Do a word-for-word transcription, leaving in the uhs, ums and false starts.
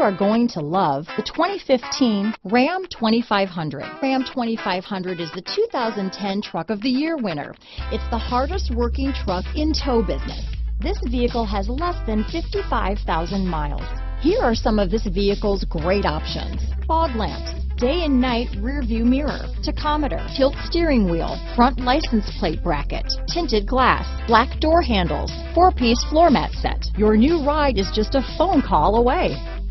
are going to love the twenty fifteen Ram twenty-five hundred. Ram twenty-five hundred is the two thousand ten Truck of the Year winner. It's the hardest working truck in tow business. This vehicle has less than fifty-five thousand miles. Here are some of this vehicle's great options: fog lamps, day and night rear view mirror, tachometer, tilt steering wheel, front license plate bracket, tinted glass, black door handles, four-piece floor mat set. Your new ride is just a phone call away.